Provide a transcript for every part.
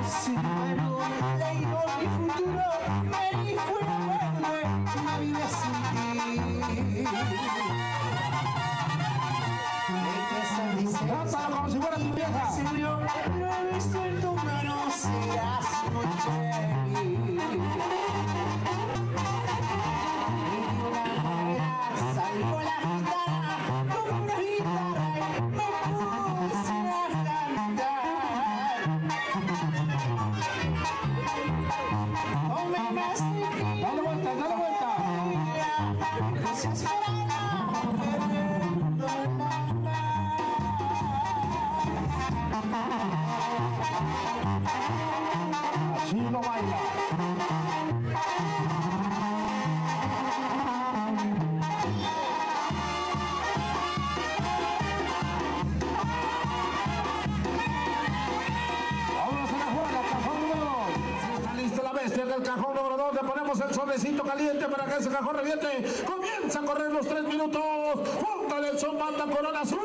Sí, bueno, leído mi futuro, me dijo una verde, la vida sin ti. Cántalo como si fuera tu vieja. Seguro, no he visto el número, serás noche. Salgo la gitana con una guitarra y me puse a cantar. Come más de ti. Dale vuelta, dale vuelta. Desesperada, queriendo Así no baila. Del cajón número 2 le ponemos el sobrecito caliente para que ese cajón reviente. Comienza a correr los 3 minutos. Póngale el son, banda Corona Azul.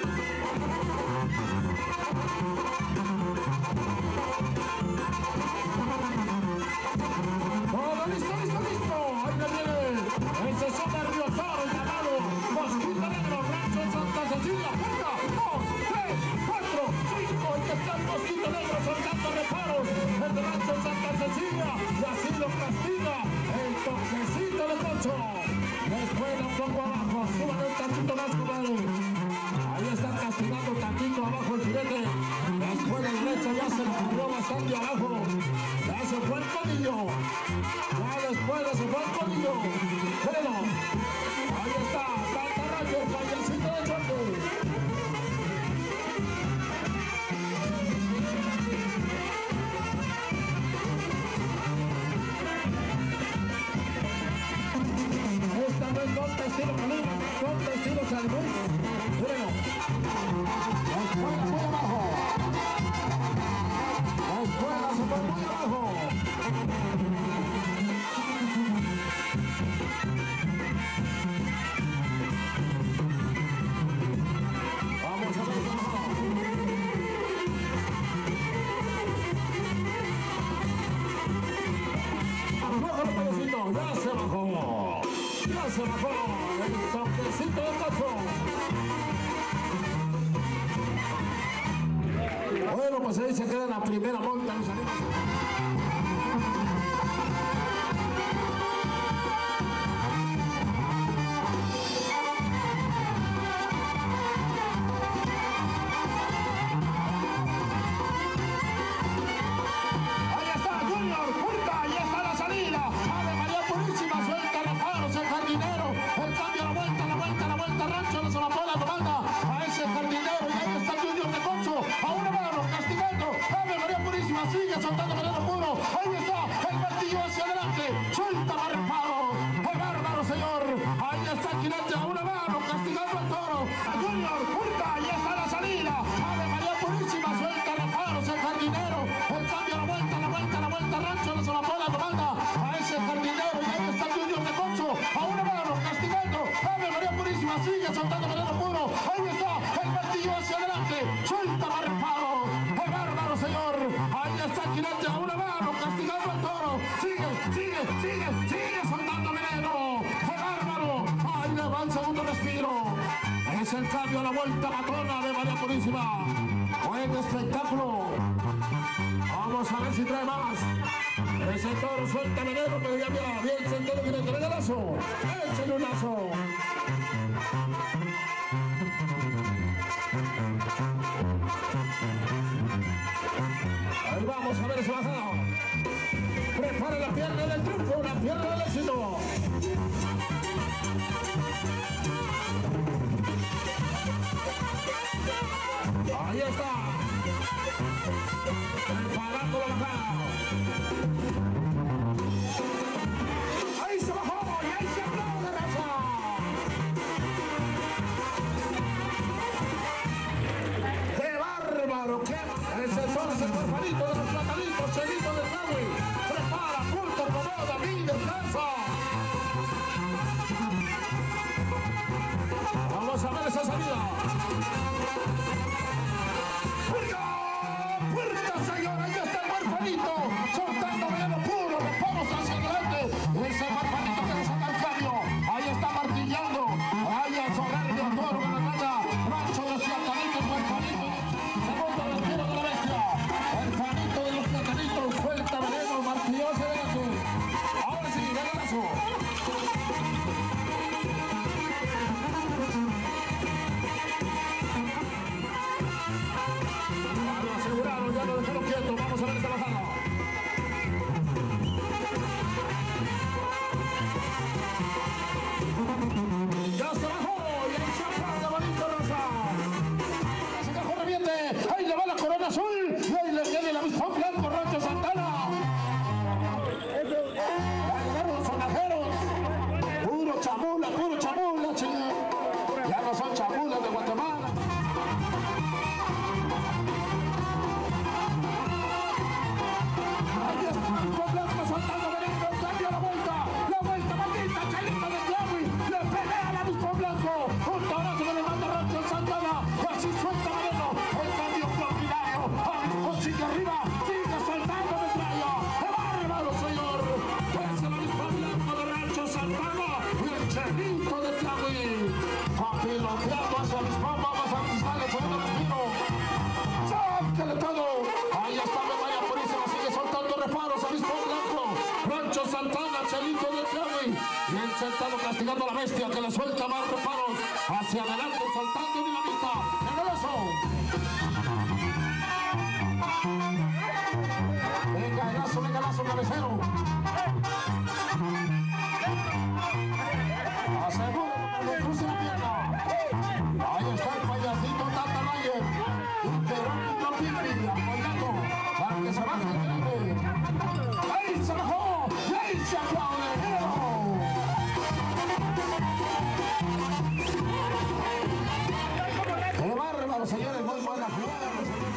Todo listo, listo, listo. Ahí le viene el sesón de Río Toro llamado Mosquito Negro, Rancho Santa Cecilia. 1, 2, 3, 4, 5. Y está el Mosquito Negro soltando reparos. El de Rancho Santa Cecilia. Y así lo castiga el toquecito de Concho. Después un poco abajo. Súbale un tantito más, compadre. Ahí están castigando tantito abajo el filete. Después el derecho ya se cubrió bastante abajo. Ya se fue el colillo. Ya después se fue el colillo. Bueno, ahí está. Tantarrayo, el payasito de choque. Esta no es golpe estilo Calima, golpe estilo Salmón. Bueno, la escuela muy abajo. La escuela se fue muy abajo. Vamos a ver. Abajo el pedacito, ya se bajó. Ya se bajó el toquecito de Cacho. Bueno, pues ahí se queda la primera monta. Ahí está Junior, punta, ahí está la salida. Ave María Purísima, suelta los paros, el jardinero. El cambio, la vuelta, la vuelta, la vuelta, Rancho no se la pone, comanda a ese jardinero. Y ahí está Junior de Concho, a una mano, castigando. Ave María Purísima, sigue soltando veneno puro. Ahí está el martillo hacia adelante. Suelta más reparos. ¡Qué bárbaro, señor! Ahí está el jinete a una mano, castigando al toro. A Junior, punta, ahí está la salida. Ave María Purísima, suelta los paros, el jardinero. El cambio, la vuelta, la vuelta, la vuelta, Rancho no se la pone, comanda a ese jardinero. Y ahí está Junior de Concho, a una mano, castigando. Ave María Purísima, sigue soltando veneno puro. Ahí está el martillo hacia adelante. Suelta más reparos. ¡Qué bárbaro, señor! Ahí está el jinete a una mano, castigando al toro. Sigue, sigue, sigue, sigue soltando veneno. ¡Qué bárbaro! Ahí le va el segundo respiro. Es el cambio a la vuelta matona de María Purísima. Buen espectáculo. Vamos a ver si trae más. Ese toro suelta veneno, pero ya bien sentado que le trae el lazo. Échale un lazo. Ahí vamos a ver ese bajado. Prepara la pierna del triunfo, la pierna del éxito. Ahí está. Preparando la bajada. Ahí se bajó y ahí se aplaude, raza. ¡Qué bárbaro! ¡Qué! Ese es el porfanito de los platanitos, Chelito del Nahui. Prepara, punto, acomoda, mide, casa. Vamos a ver esa salida. ¡Puerta! ¡Puerta, señor! ¡Ahí está el cuerpo! el Marfanito que le saca el cambio. Ahí está martillando. Ahí el soberbio toro que le raya. Rancho de los platanitos, el Juanito. Segundo retiro de la bestia. El Juanito de los platanitos. Suelta veneno, martilloso de azul. Ahora sí, venenoso. Lo aseguraron, ya lo dejaron quieto. Vamos a ver esta bajada. Ya se bajó y ahí se apaga bonito rosa. Se cajó reviente. Ahí le va la corona azul. Y ahí le viene la avispón blanco, Rancho Santana. Ahí llegaron los sonajeros. Puro chamula, chile. Ya no son chamulas de Guatemala. Ahí está el avispón blanco, Santana, veneno, cambia la vuelta maldita, Chalito de Clavi, le pelea al avispón blanco, un torazo que le manda Rancho Santana, así suelta veneno, el cambio extraordinario, avispón sigue arriba, sigue soltando metralla, ¡qué bárbaro, señor! Es el avispón blanco de Rancho Santana y el Chalito de Clavi, papiloteando a su avispón, vamos a ver si sale el segundo respiro, ¡sáquele todo! Ahí está Medalla Purísima, sigue soltando reparos, avispón blanco, Rancho Santana, Chalito de Clavi, y el Santano castigando a la bestia que le suelta más reparos, hacia adelante soltando dinamita, venga el lazo, cabecero. Asegura que le cruce la pierna. Ahí está el payasito Tata Mayer. Y Jerónimo Pipri apoyando para que se baje el grande. Ahí se bajó y ahí se aplaude. ¡Qué bárbaro, señores! Muy buena jugada.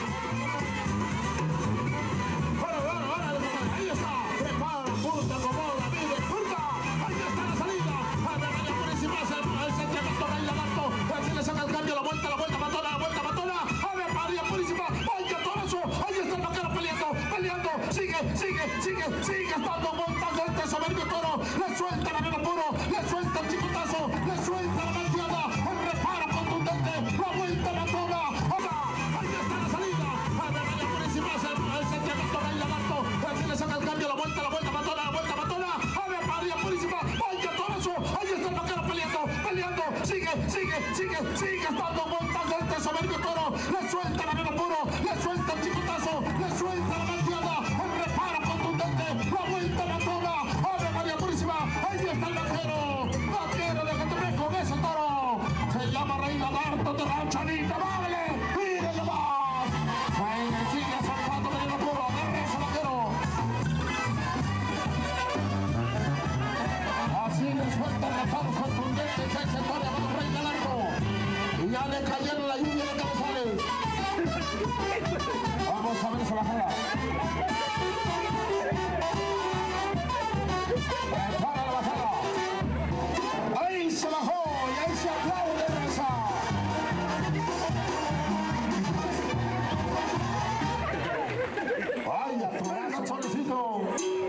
Ahí está. Prepara, punta, acomoda, mide, curva. Ahí está la salida. A ver, Medalla Purísima, el Santiago Torrey Lagarto. Así le saca el cambio, la vuelta, matona. A ver, Medalla Purísima. ¡Vaya torazo! Ahí está el vaquero peleando. Sigue estando montando este soberbio toro. Le suelta el veneno puro, le suelta el chicotazo, le suelta la malteada. El reparo contundente, la vuelta matona. Ahí está la salida. A ver, Medalla Purísima, el Santiago Torrey Lagarto. Así le saca el cambio, la vuelta, matona. A ver, Medalla Purísima. ¡Vaya torazo! Ahí está el vaquero peleando. Sigue estando montando este soberbio toro. Le suelta el veneno puro, le suelta el chicotazo, le suelta la malteada. El reparo contundente, la vuelta matona. A ver, Medalla Purísima. Ahí está el vaquero de Catepec con ese toro. Se llama Rey Lagarto de Ranchanita. ¡Vale! ¡Mírenlo más! Sigue soltando veneno puro. Agarra ese vaquero. Así le suelta reparos contundentes ese toro llamado Rey Lagarto. Y ya le cayeron la lluvia de cabezales. Vamos a ver esa bajada. Para la bajada. Ahí se bajó y ahí se aplaude esa. Vaya, torazo, solicito.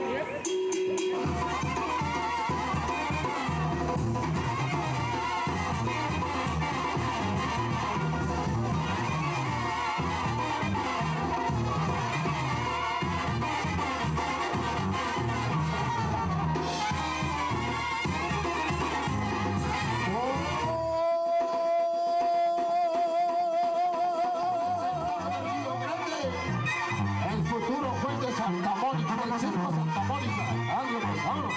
Santa Mónica, del circo Santa Mónica. Vámonos.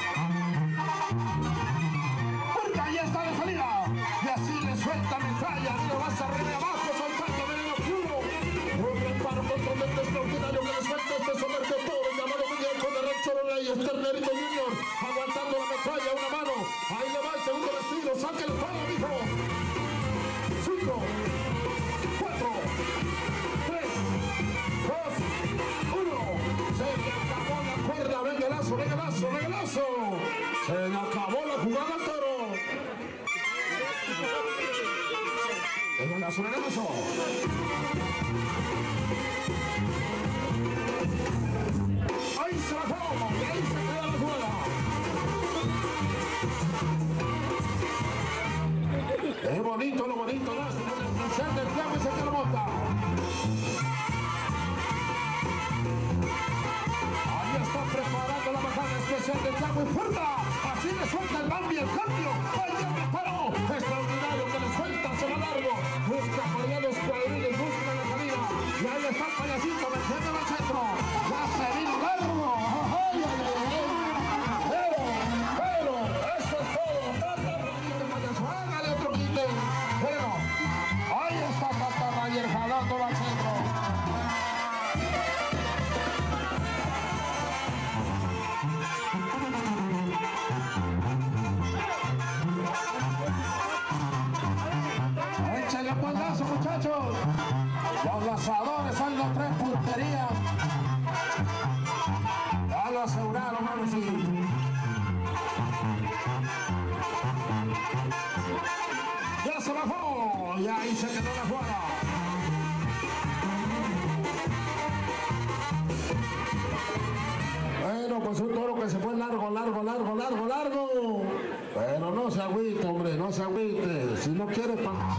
Porque ahí está la salida. Y así le suelta metralla. Y lo vas a arriba y abajo, soltando veneno puro. Un reparo contundente extraordinario que le suelta este soberbio toro llamado Muñeco de Rancho Reyes, Ternerito Junior. Aguantando la metralla, una mano. Ahí le va el segundo vestido. Saca el palo, mijo. 5, 4, 3, 2, 1. Se le acabó la cuerda, venga el lazo. Se le acabó la jugada al toro. Venga el lazo. Ahí se bajó y ahí se queda la jugada. bonito, ¿no? El especial del Tiago es el que lo monta. Ahí está preparando la bajada especial del Tiago y fuerza. Así le suelta el Bambi el cambio. Vaya reparo. Extraordinario que le suelta, se va largo. Busca por allá los cuadriles, busca la salida. Y ahí está el payasito metiendo al centro. Ya se vino largo. ¡Ay, ay, ay! Pero, eso es todo. Hágale otro quite. Pero, ahí está Tata Rayer jalando al centro. Échale un balazo, muchachos. Los lanzadores son los tres punterías. Ya lo aseguraron, ahora sí. Ya se bajó. Y ahí se quedó la jugada. Bueno, pues un toro que se fue largo. Pero no se agüite, hombre, no se agüite. Si no quiere...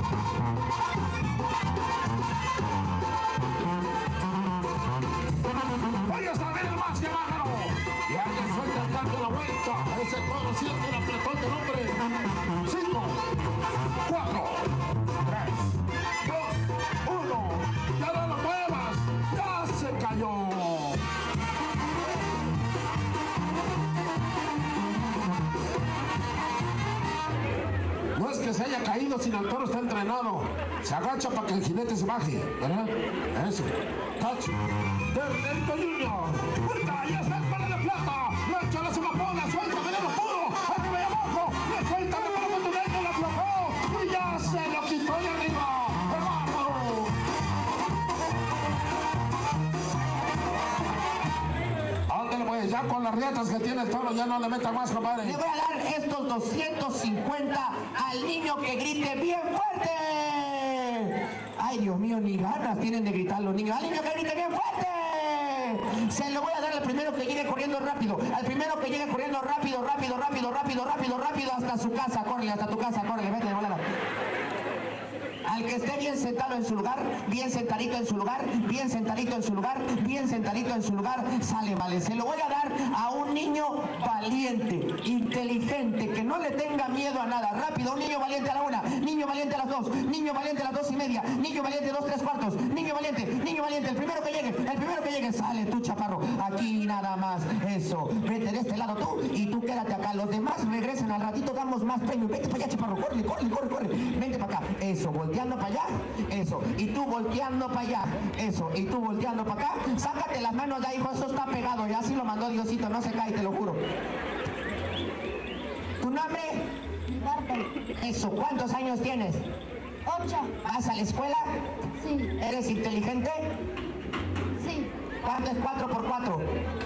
Vaya a salir más que bájalo. Y ahí le suelta el cambio de la vuelta. Ese toro siente un apretón de nombre. 5, 4, 3, 2, 1. Ya no lo muevas. Ya se cayó. No es que se haya caído, sino el toro está entrenado. Se agacha para que el jinete se baje, ¿verdad? Eso. Touch. Ternerito Junior. ¡Puerta! ¡Ya está el palo de plata! ¡Le echa la semapola! ¡Suelta! ¡Veneno puro! ¡Arriba y abajo! ¡Le suelta! ¡Le pone contundente! ¡La aflojó! ¡Y ya se lo quitó de arriba! ¡El bárbaro! Ándale pues, ya con las rietas que tiene el toro ya no le meta más, compadre. Le voy a dar estos 250 al niño que grite bien fuerte. Ay, Dios mío, ni ganas tienen de gritar los niños. Al niño que grite bien fuerte. Se lo voy a dar al primero que llegue corriendo rápido. Al primero que llegue corriendo rápido hasta su casa. Córrele, hasta tu casa, córrele, vete de volada. Al que esté bien sentado en su lugar, bien sentadito en su lugar, bien sentadito en su lugar, bien sentadito en su lugar, sale, vale. Se lo voy a dar a un niño valiente, inteligente, que no le tenga miedo a nada. Rápido, un niño valiente a la 1, niño valiente a las 2, niño valiente a las 2:30, niño valiente 2 3/4, niño valiente, el primero que llegue, sale tu chaparro. Aquí nada más, eso. Vete de este lado tú y tú quédate acá. Los demás regresen al ratito, damos más premio. Vete para allá, chaparro, corre. Vente para acá, eso, volteando para allá, eso, y tú volteando para allá, eso, y tú volteando para acá. Sácate las manos de ahí, hijo, eso está pegado, ya así lo mandó Diosito, no se cae, te lo juro. ¿Tu nombre? Eso, ¿cuántos años tienes? 8. ¿Vas a la escuela? Sí. ¿Eres inteligente? Sí. ¿Cuánto es 4x4?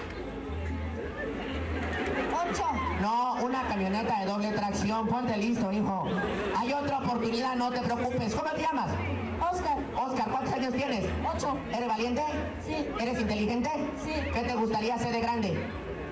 8. No, una camioneta de doble tracción, ponte listo, hijo. Hay otra oportunidad, no te preocupes. ¿Cómo te llamas? Oscar, ¿cuántos años tienes? 8. ¿Eres valiente? Sí. ¿Eres inteligente? Sí. ¿Qué te gustaría hacer de grande?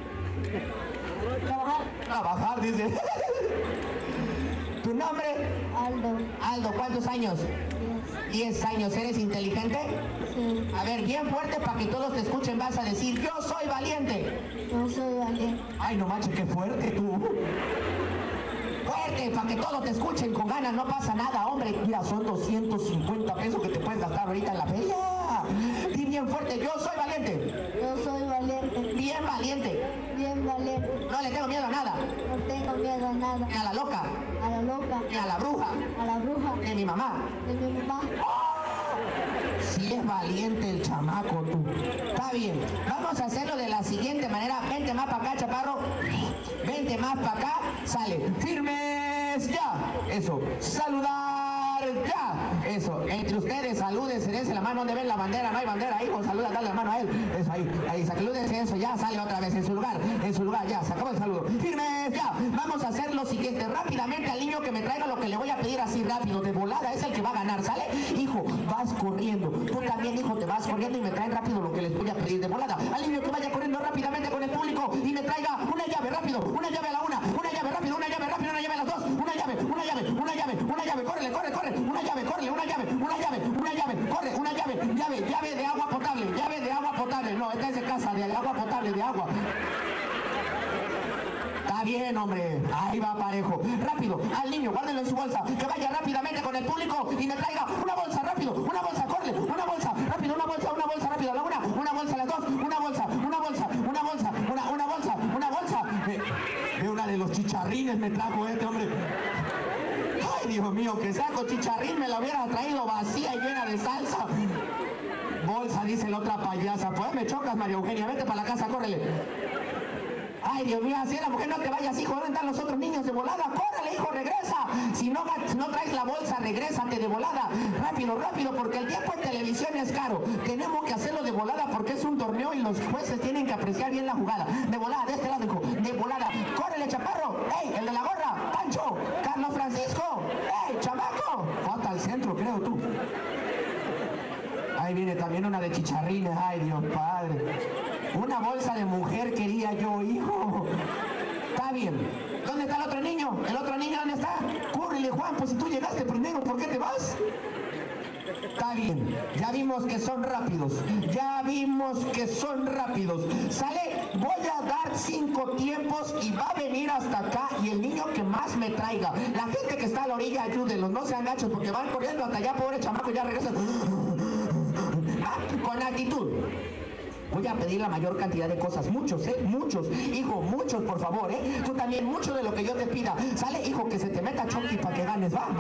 Trabajar, dice. ¿Tu nombre? Aldo, ¿cuántos años? 10 años. ¿Eres inteligente? Sí. A ver, bien fuerte para que todos te escuchen, vas a decir, yo soy valiente. Yo soy valiente. Ay, no manches, qué fuerte tú. Fuerte, para que todos te escuchen con ganas, no pasa nada, hombre. Mira, son 250 pesos que te puedes gastar ahorita en la feria. Di bien fuerte, yo soy valiente. Yo soy valiente. Bien valiente. Bien valiente. No le tengo miedo a nada. No tengo miedo a nada. Ni a la loca, A la loca. ni a la bruja, A la bruja. ni a mi mamá. De mi mamá. Si es valiente el chamaco, tú. Está bien. Vamos a hacerlo de la siguiente manera. Vente más para acá, chaparro. Vente más para acá. Sale. Firmes ya. Eso. Saludar ya. Eso. Entre ustedes, salúdense, dense la mano. ¿Dónde ven la bandera? No hay bandera. Hijo, saluda, dale la mano a él. Eso, ahí. Salúdense, eso. Ya sale otra vez en su lugar. Ya. Se acabó el saludo. Firmes ya. Vamos a hacer lo siguiente. Rápidamente al niño que me traiga lo que le voy a pedir así rápido. De volada es el que va a ganar. ¿Sale? Hijo, vas corriendo. Tú también, hijo, te vas corriendo y me traen rápido lo que les voy a pedir de volada. Al niño que vaya corriendo rápidamente con el público y me traiga una llave rápido, una llave a la 1, una llave rápido, una llave a las 2, una llave, córrele, potable, no, esta es de casa, de agua potable, de agua. Está bien, hombre, ahí va parejo. Rápido, al niño, guárdenlo en su bolsa, que vaya rápidamente con el público y me traiga una bolsa, rápido, una bolsa, corre, una bolsa, rápido, una bolsa, rápido, la una bolsa, las dos, una bolsa, una bolsa, una bolsa. Ve una de los chicharrines me trajo este hombre. Ay, Dios mío, que sea con chicharrín me la hubiera traído vacía y llena de salsa. Bolsa, dice la otra payasa. Pues me chocas, María Eugenia, vete para la casa, córrele. Ay, Dios mío, así es la mujer, no te vayas, hijo, ¿dónde están los otros niños de volada? Córrele, hijo, regresa. Si no traes la bolsa, regrésate de volada. Rápido, rápido, porque el tiempo en televisión es caro. Tenemos que hacerlo de volada porque es un torneo y los jueces tienen que apreciar bien la jugada. De volada, de este lado, hijo, de volada. Córrele, chaparro. ¡Ey, el de la gorra! ¡Pancho! ¡Carlos Francisco! ¡Ey, chamaco! Falta al centro, creo tú. Ahí viene también una de chicharrines. Ay, Dios Padre. Una bolsa de mujer quería yo, hijo. Está bien. ¿Dónde está el otro niño? ¿El otro niño dónde está? Córrele, Juan, pues si tú llegaste primero, ¿por qué te vas? Está bien. Ya vimos que son rápidos. Ya vimos que son rápidos. ¿Sale? Voy a dar 5 tiempos y va a venir hasta acá y el niño que más me traiga. La gente que está a la orilla, ayúdenlos, no sean gachos porque van corriendo hasta allá, pobre chamaco, ya regresan. Con actitud. Voy a pedir la mayor cantidad de cosas, muchos, muchos, hijo, muchos, por favor, tú también, mucho de lo que yo te pida. Sale, hijo, que se te meta Chucky para que ganes, va.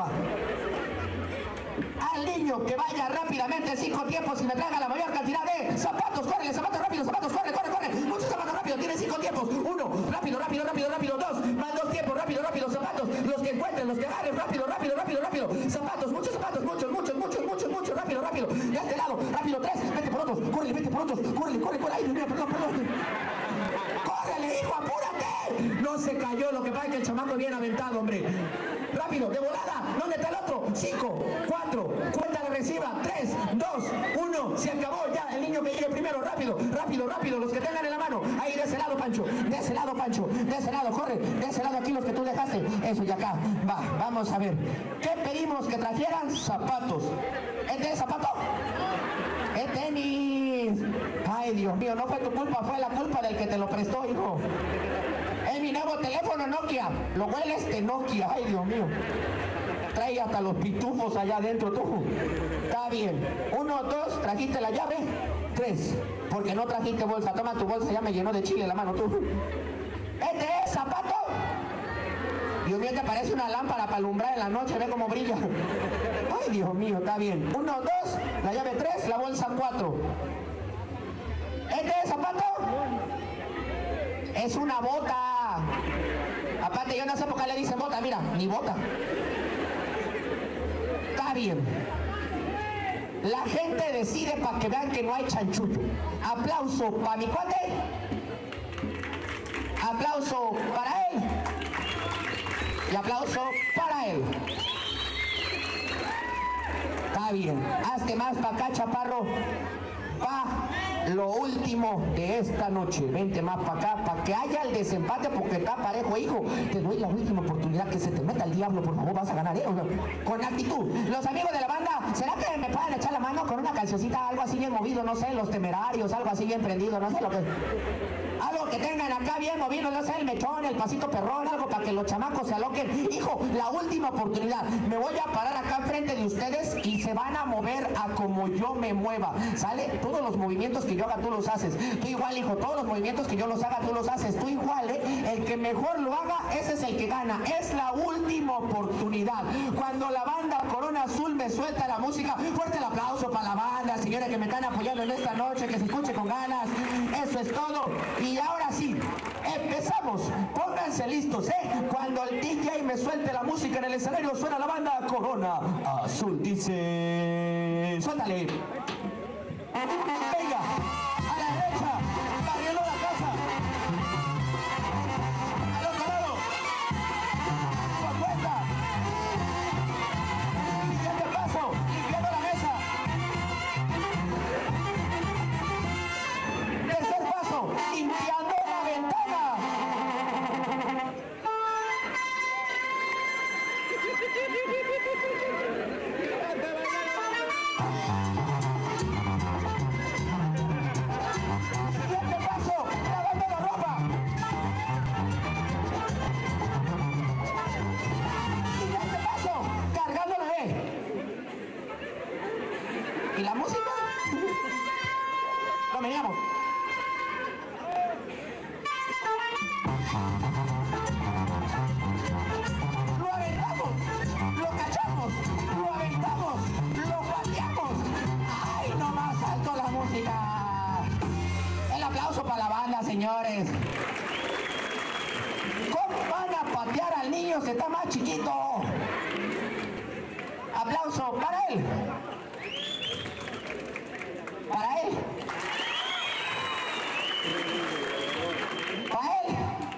Al niño que vaya rápidamente 5 tiempos y me traiga la mayor cantidad de zapatos, córrele, zapatos rápido, zapatos, corre, muchos zapatos rápido, tiene 5 tiempos, 1, rápido, 2, más 2 tiempos, rápido, zapatos, los que encuentren, los que agarren, rápido, zapatos, muchos zapatos, muchos, rápido, de este lado, rápido, 3, vete por otros, corre, ay, Dios mío, perdón. Córrele, hijo, apúrate. No se cayó, lo que pasa es que el chamaco viene aventado, hombre. Rápido, de volada, ¿dónde está el otro? 5, 4, cuenta regresiva, 3, 2, 1, se acabó ya, el niño que llegue primero, rápido, los que tengan en la mano, ahí de ese lado, Pancho, de ese lado, corre, de ese lado aquí los que tú dejaste, eso y acá, va, vamos a ver, ¿qué pedimos que trajeran? Zapatos. ¿Este es zapato? ¡Es tenis! Ay, Dios mío, no fue tu culpa, fue la culpa del que te lo prestó, hijo. Es mi nuevo teléfono Nokia, lo hueles de Nokia, ay, Dios mío. Trae hasta los pitufos allá adentro tú. Está bien. 1, 2, trajiste la llave. 3, porque no trajiste bolsa. Toma tu bolsa, ya me llenó de chile la mano tú. ¿Este es zapato? Dios mío, te parece una lámpara para alumbrar en la noche, ve cómo brilla. Ay, Dios mío, está bien. 1, 2, la llave 3, la bolsa 4. ¿Este es zapato? Es una bota. Aparte, yo no sé por qué le dicen bota, mira, ni bota. Está bien. La gente decide para que vean que no hay chanchullo. Aplauso para mi cuate. Aplauso para él. Y aplauso para él. Está bien. Hazte más para acá, chaparro. Va lo último de esta noche. Vente más para acá, para que haya el desempate, porque está parejo, hijo. Te doy la última oportunidad, que se te meta el diablo, por favor, vas a ganar, con actitud. Los amigos de la banda, ¿será que me pueden echar la mano con una cancioncita, algo así bien movido, no sé, Los Temerarios, algo así bien prendido, no sé lo que... Algo que tengan acá bien movido, no sé, el mechón, el pasito perrón, algo para que los chamacos se aloquen. Hijo, la última oportunidad. Me voy a parar acá enfrente de ustedes y se van a mover a como yo me mueva. ¿Sale? Todos los movimientos que yo haga, tú los haces. Tú igual, hijo, todos los movimientos que yo los haga, tú los haces. Tú igual, El que mejor lo haga, ese es el que gana. Es la última oportunidad. Cuando la banda Corona Azul me suelta la música, fuerte el aplauso para la banda, señores que me están apoyando en esta noche, que se escuche con ganas. Eso es todo. Y ahora sí, empezamos. Pónganse listos, Cuando el DJ me suelte la música en el escenario, suena la banda Corona Azul. Dice... Suéltale. Venga, a la derecha, barriendo la casa. Al otro lado. Con cuenta. Siguiente paso, limpiando la mesa. Tercer paso, limpiando la ventana. señores. ¿Cómo van a patear al niño si está más chiquito? Aplauso para él. Para él. Para él.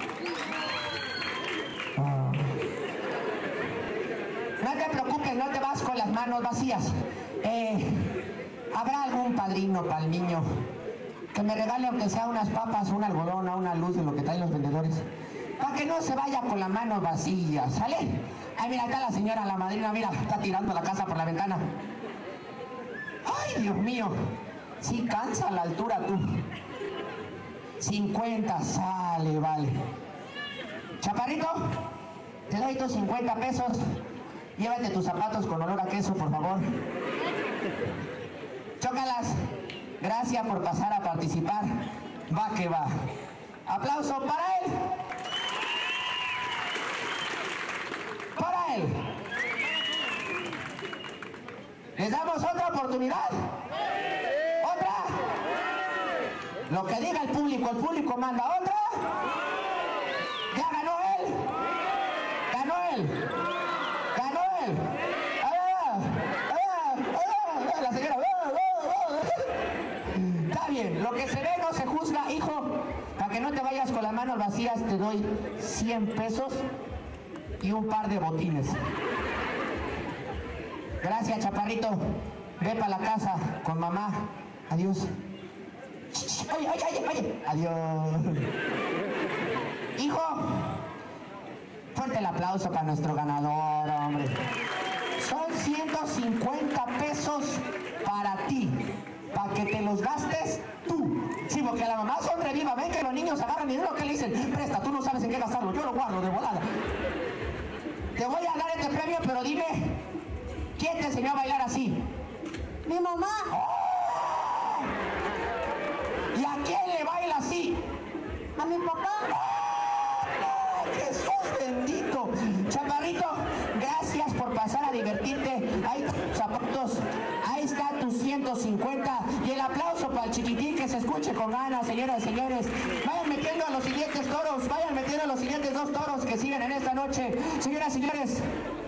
No te preocupes, no te vas con las manos vacías. ¿Habrá algún padrino para el niño que me regale aunque sea unas papas, un algodón o una luz de lo que traen los vendedores? Para que no se vaya con las manos vacías, ¿sale? Ay, mira, está la señora, la madrina, mira, está tirando la casa por la ventana. Ay, Dios mío, sí cansa la altura tú. 50, sale, vale. Chaparrito, te doy tus 50 pesos. Llévate tus zapatos con olor a queso, por favor. Chócalas. Gracias por pasar a participar. Va que va. Aplauso para él. Para él. ¿Les damos otra oportunidad? ¿Otra? Lo que diga el público manda. ¿Otra? ¿Ya ganó él? ¿Ganó él? ¿Ganó él? La señora. Está bien, lo que se ve no se juzga, hijo. Para que no te vayas con las manos vacías, te doy 100 pesos y un par de botines. Gracias, chaparrito. Ve para la casa con mamá. Adiós. Oye. Adiós. Hijo, fuerte el aplauso para nuestro ganador, hombre. Son 150 pesos para ti, para que te los gastes tú. Sí, porque la mamá son reviva. Ven que los niños agarran dinero que le dicen, presta, tú no sabes en qué gastarlo, yo lo guardo de volada. Te voy a dar este premio, pero dime, ¿quién te enseñó a bailar así? Mi mamá. ¡Oh! ¿Y a quién le baila así? A mi papá. ¡Oh, Jesús bendito! Chaparrito, gracias por pasar a divertirte. Ahí están tus zapatos, ahí está tus 150 y el aplauso para el chiquitín que se escuche con ganas, señoras y señores. Vayan metiendo a los siguientes toros, vayan metiendo a los siguientes 2 toros que siguen en esta noche. Señoras y señores,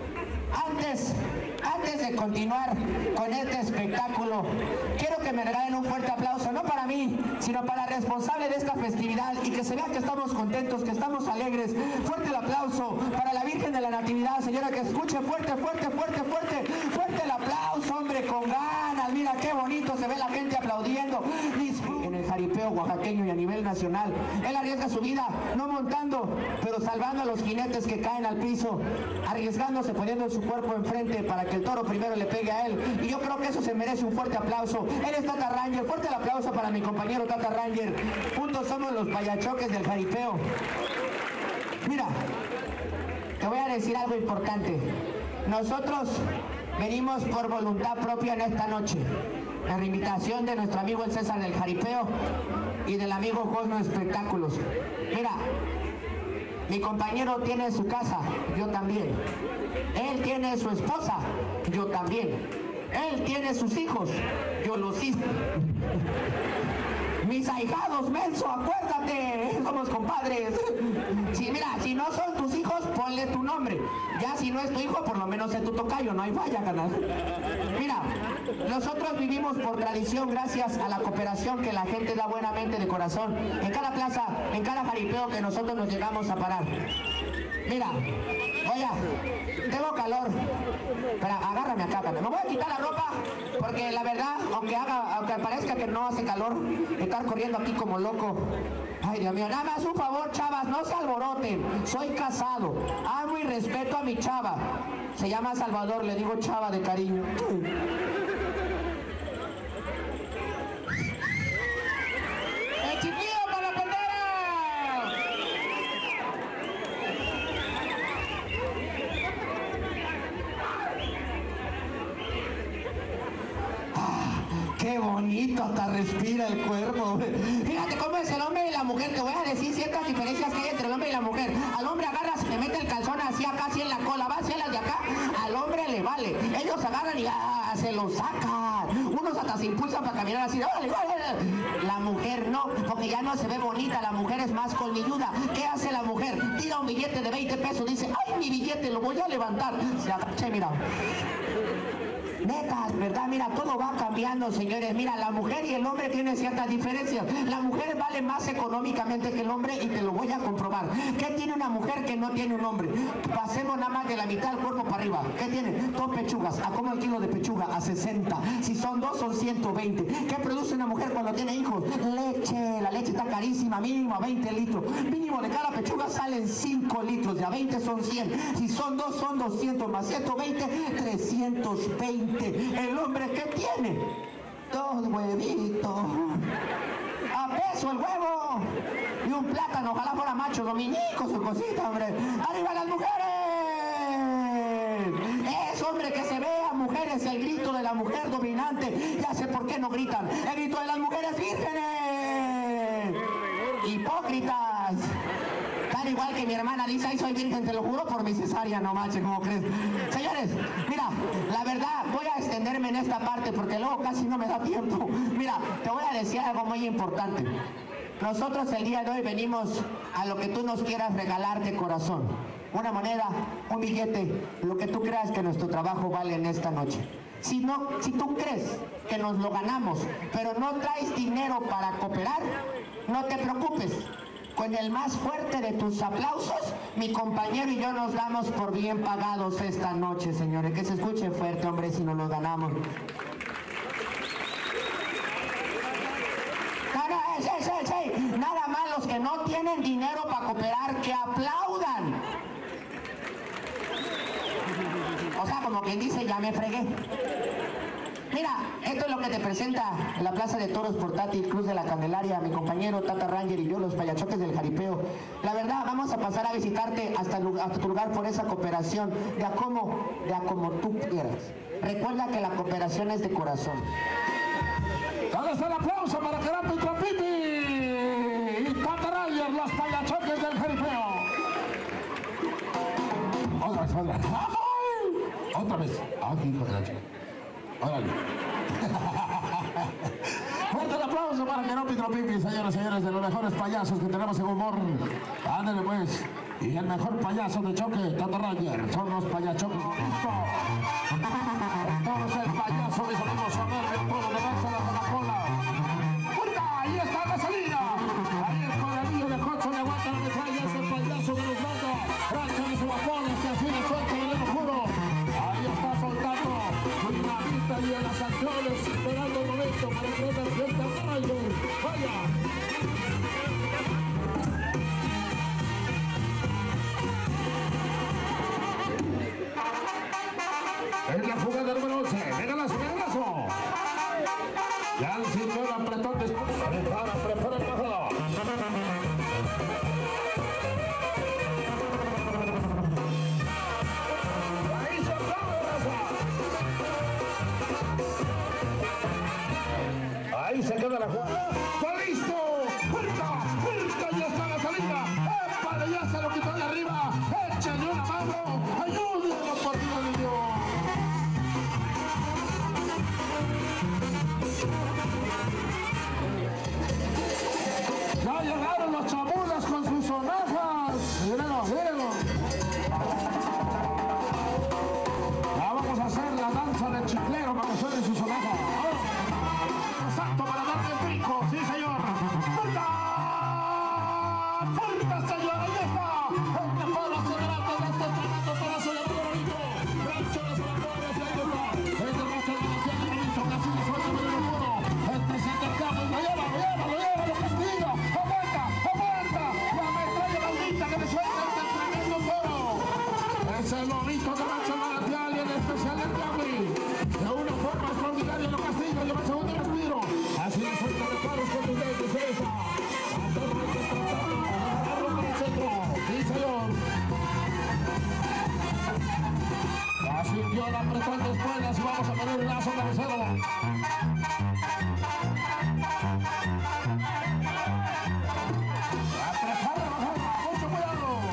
antes de continuar con este espectáculo, quiero que me regalen un fuerte aplauso, no para mí, sino para el responsable de esta festividad y que se vea que estamos contentos, que estamos alegres. Fuerte el aplauso para la Virgen de la Natividad, señora, que escuche fuerte el aplauso, hombre, con ganas. Mira qué bonito se ve la gente aplaudiendo. En el jaripeo oaxaqueño y a nivel nacional, él arriesga su vida, no montando, pero salvando a los jinetes que caen al piso, arriesgándose, poniendo su cuerpo enfrente para que el toro primero le pegue a él. Y yo creo que eso se merece un fuerte aplauso. Él es Tata Ranger. Fuerte el aplauso para mi compañero Tata Ranger. Juntos somos los payachoques del jaripeo. Mira, te voy a decir algo importante. Nosotros venimos por voluntad propia en esta noche, en la invitación de nuestro amigo el César del jaripeo y del amigo Cosmo Espectáculos. Mira, mi compañero tiene su casa, yo también. Él tiene su esposa, yo también. Él tiene sus hijos, yo los hice. Mis ahijados, menso, acuérdate, somos compadres. Sí, mira, si no son tus hijos, ponle tu nombre. Ya si no es tu hijo, por lo menos es tu tocayo, no hay falla, ganas. Mira, nosotros vivimos por tradición gracias a la cooperación que la gente da buenamente de corazón. En cada plaza, en cada jaripeo que nosotros nos llegamos a parar. Mira, oye, tengo calor. Pero agárrame acá, me voy a quitar la ropa porque la verdad, aunque parezca que no hace calor, estar corriendo aquí como loco. Ay, Dios mío, nada más un favor, chavas, no se alboroten. Soy casado, amo y respeto a mi chava. Se llama Salvador, le digo chava de cariño. ¡El chiquillo para la bandera! Qué bonito, hasta respira el cuerpo. Fíjate cómo es el hombre y la mujer. Te voy a decir ciertas diferencias que hay entre el hombre y la mujer. Al hombre agarras, le mete el calzón así acá, así en la cola, va hacia las de acá. Al hombre le vale. Ellos agarran y se lo sacan. Unos hasta se impulsan para caminar así. ¡Órale, órale! La mujer no, porque que ya no se ve bonita, la mujer es más colmilluda. ¿Qué hace la mujer? Tira un billete de 20 pesos, dice, ay, mi billete, lo voy a levantar. Se agacha, mira. Neta, ¿verdad? Mira, todo va cambiando, señores. Mira, la mujer y el hombre tienen ciertas diferencias. La mujer vale más económicamente que el hombre y te lo voy a comprobar. ¿Qué tiene una mujer que no tiene un hombre? Pasemos nada más de la mitad del cuerpo para arriba. ¿Qué tiene? 2 pechugas. ¿A cómo el kilo de pechuga? A 60. Si son 2, son 120. ¿Qué produce una mujer cuando tiene hijos? Leche. La leche está carísima, mínimo a 20 litros. Mínimo de cada pechuga salen 5 litros. De a 20 son 100. Si son 2, son 200 más 120, 320. El hombre, ¿qué tiene? 2 huevitos. A peso el huevo. Y un plátano, ojalá fuera macho dominico, su cosita, hombre. ¡Arriba las mujeres! Es hombre que se vea, mujeres, el grito de la mujer dominante. Ya sé por qué no gritan. El grito de las mujeres vírgenes. Hipócritas. Tan igual que mi hermana dice, ay, soy virgen, te lo juro por mi cesárea, no manches, ¿cómo crees? Señores, mira, la verdad, voy a extenderme en esta parte porque luego casi no me da tiempo. Mira, te voy a decir algo muy importante. Nosotros el día de hoy venimos a lo que tú nos quieras regalar de corazón. Una moneda, un billete, lo que tú creas que nuestro trabajo vale en esta noche. Si tú crees que nos lo ganamos, pero no traes dinero para cooperar, no te preocupes. Con el más fuerte de tus aplausos, mi compañero y yo nos damos por bien pagados esta noche, señores. Que se escuche fuerte, hombre, si nos lo ganamos. Sí. Nada más los que no tienen dinero para cooperar, que aplaudan. O sea, como quien dice, ya me fregué. Mira, esto es lo que te presenta la Plaza de Toros Portátil Cruz de la Candelaria, mi compañero Tata Ranger y yo, los payachoques del jaripeo. La verdad, vamos a pasar a visitarte hasta tu lugar por esa cooperación, de a como tú quieras. Recuerda que la cooperación es de corazón. ¿Dónde está el aplauso para Querapi Trapipi y Tata Ranger, los payachoques del jaripeo? Otra vez. Aquí, hijo de la chica. Órale. Fuerte el aplauso para Querapi Trapipi, señoras y señores, de los mejores payasos que tenemos en humor. Ándale pues. Y el mejor payaso de choque, Tata Ranger, son los payachoques. Entonces el payaso, mis amigos, a ver, el pueblo de Bárcenas de la cola. ¡Puta! Ahí está la salida. Ahí el coralillo de Cocho le aguanta la metralla, es el payaso que nos manda. Rancho de su vapor, que así le suelta el dedo juro. Ahí está soltando su dinamita y a las acciones, esperando el momento para que el presidente Ranger. ¡Vaya! Es la jugada número 11. Regalazo. Ya el señor apretón después. Prepara el bajo. Ahí se acaba la raza. Ahí se queda la jugada. ¡Está listo! ¡Puerta! ¡Ya está la salida! ¡Épale! ¡Ya se lo quitó de arriba! ¡Échale una mano! ¡Ayúdenlo, por Dios de Dios! Ya llegaron los chamulas con sus sonajas. Mírenlo. Ya vamos a hacer la danza del chiclero para que suene su sonaja. Exacto, para darle el brinco. Sí, señor. ¡Puerta! Señor! Ahí está. El mejor acelerante de este tremendo pedazo de bonito. Rancho de sus vapores. Y ahí está. Es el rancho de la ciudad de Rancho. Casi le suelta el uno. El presidente Carlos lo lleva, lo castiga. ¡Aguanta! La metralla maldita que le suelta este tremendo toro. Es el lobito de Rancho Manantial y el especial del Diabli. De una forma extraordinaria lo castiga y le va a segundo respiro. Así le suelta de paros con tus dedos de esa. A todo hay que tratarlo. Agarrarlo por el centro. Sí, señor. Ya sintió la apretón de espuelas y vamos a poner el lazo de cero. Mucho cuidado.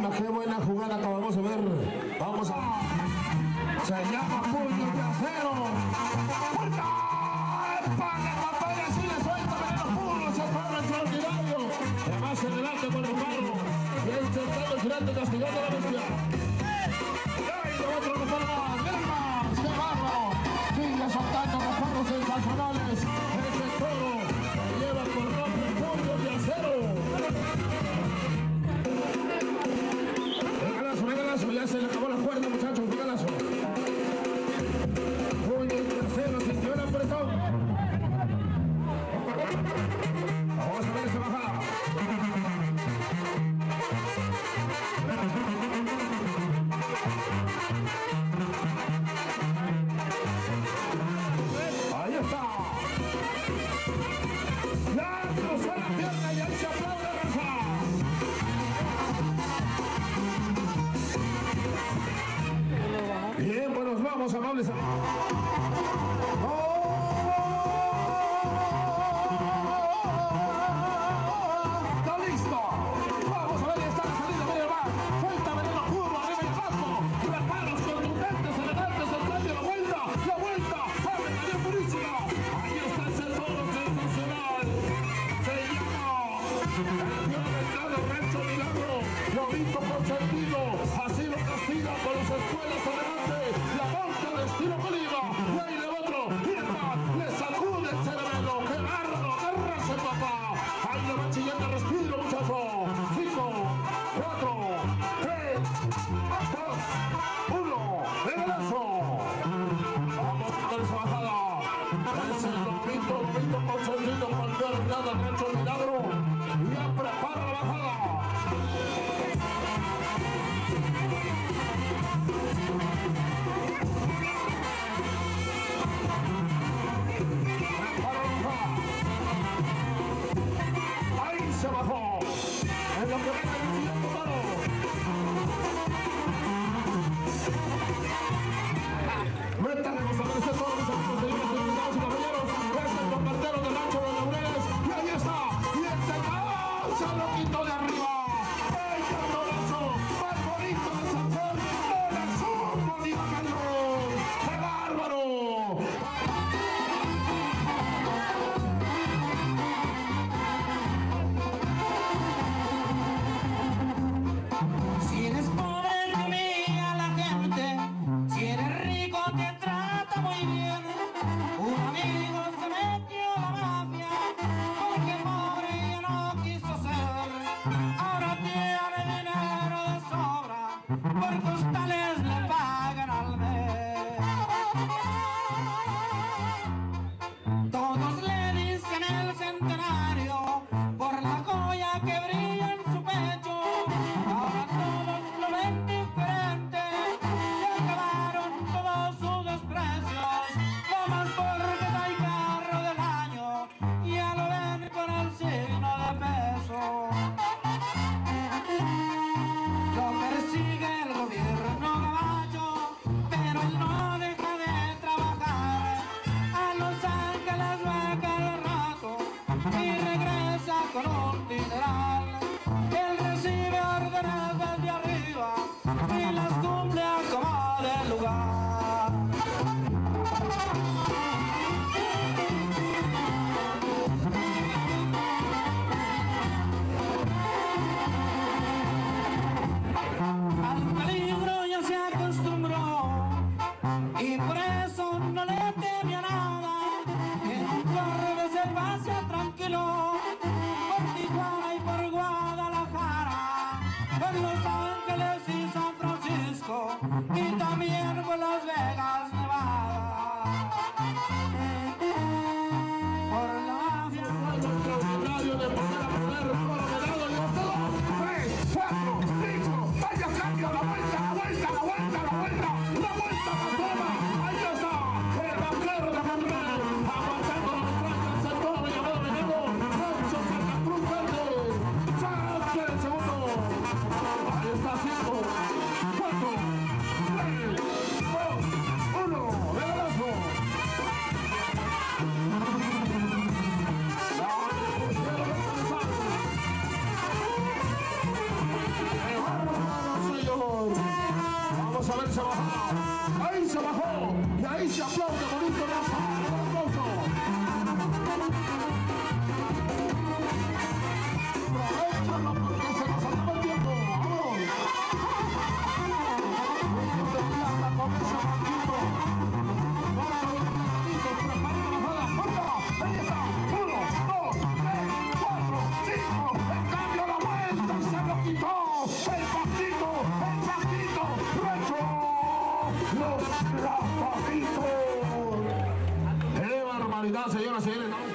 qué buena jugada acabamos de ver. Vamos a... Se llama Puño de Acero. ¡Puerta! ¡Paga papel! Así le suelta Veneno Puro. Se para extraordinario. Se va hacia adelante con el paro. Y el central el girante castigando a la bestia. ¡Ay, de otro reforma! ¡Miren más! ¡Qué bárbaro! Sigue soltando reparos sensacionales. Ese toro se lleva por nombre Puño de Acero. Regalazo, ya se le acabó la cuerda, muchachos. Regalazo. Puño de Acero, sintió el apretón. Vamos a ver esa bajada. Ahí está. Ya cruzó la pierna y ahí se aplaude Rafa. Bien, pues nos vamos, amables. ¡Está listo! Vamos a ver, ya está la salida, mira, va. Suelta Veneno Puro, arriba el paso. Reparos contundentes, elegantes, el cambio, la vuelta. ¡Abre María Purísima! Ahí está ese toro sensacional. Se llama campeón del Estado, Rancho Milagro. Lobito consentido, así lo castiga con las escuelas adelante. La monta de estilo Colima. Y ahí le otro. Le sacude el cerebelo. ¡Qué bárbaro! ¡Agárrase, papá! Ahí le va chillando el respiro, muchacho. 5, 4, 3, 2, 1. ¡Regalazo! Vamos con esa bajada. Es el Lobito consentido con Bernardo del Rancho Milagro. Y ya prepara la bajada. Ahí se bajó. En lo que venga el siguiente toro. Métale los sabores de todos los amigos, señores y caballeros. Es el bombardero del Rancho de los Laureles. Y ahí está. Y el secador se lo quitó de arriba. El cartolazo más bonito de San Juan. No le supo ni Carlos. ¡Qué bárbaro! Si eres pobre te humilla la gente, si eres rico te trata muy bien. Un amigo se metió a la mafia porque pobre ya no quiso ser. Ahora tiene dinero de sobra, por costales le pagan al mes. Todos le dicen el centenario por la joya que brilla en su pecho. Ahora todos lo ven diferente, se acabaron todos sus desprecios. No más porque trae carro del año, ya lo ven con el signo de peso. Lo persigue el gobierno gabacho, pero él no deja de trabajar. A Los Ángeles va cada rato y regresa con un dineral. Él recibe órdenes desde arriba y las cumple a como de lugar. Al peligro ya se acostumbró y por eso no le teme a nada. En un corro de selva se tranquiló por Tijuana y por Guadalajara, por Los Ángeles y San Francisco y también por Las Vegas, Nevada. Por la mafia. Extraordinario de poder a poder, Colorado y 2, 3, 4, 5. Vaya cambio, la vuelta, la vuelta, la vuelta, la vuelta, la vuelta, la toma. Ahí está, el vaquero de Monterrey, aguantando las plantas, el toro llamado Veneno, Rancho Santa Cruz Verde. Sánchez el segundo. Ahí está 5, 4, 3, Vamos a ver, se bajó. Ahí se bajó. Y ahí se aplaude bonito de aplauso. Aprovechalo porque se nos acaba el tiempo. ¡Vamos! La cabeza, Marquito. Preparen la bajada. ¡Fuerza! Ahí está. 1, 2, 3, 4, 5. En cambio la vuelta y se lo quitó. El Paquito. ¡Recho! Los Paquitos. ¡Qué barbaridad, señoras y señores!